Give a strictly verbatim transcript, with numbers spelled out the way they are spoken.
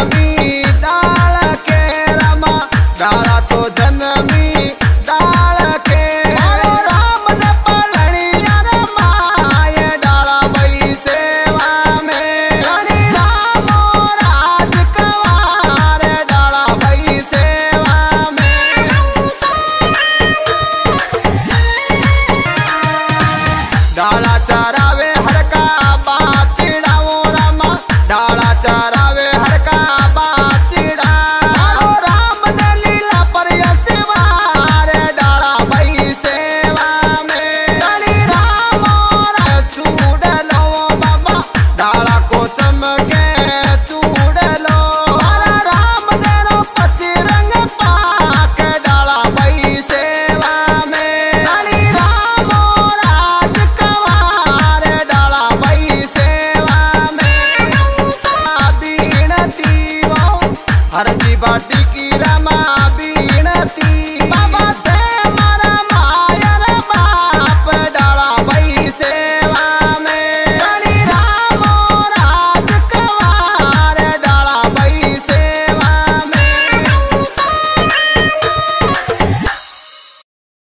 जन्मी डाल के रमा डाला तो जन्मी डाल के राम दे पलड़िया रे माए डाला बई सेवा में रामो राज कवार डाला बई सेवा में डाला चरावे हर का बाचिड़ा वो रामा डाला चरावे हर का बाचिड़ा राम दे लीला पर यशवार डाला बई सेवा में धनी रामो चूड़ लो बाबा डाला को चमके चूड़ लो राम दे रो पति रंग पाक डाला बई सेवा में धनी रामो राज कवार डाला बई सेवा में बीणती वो हर जी बाटी की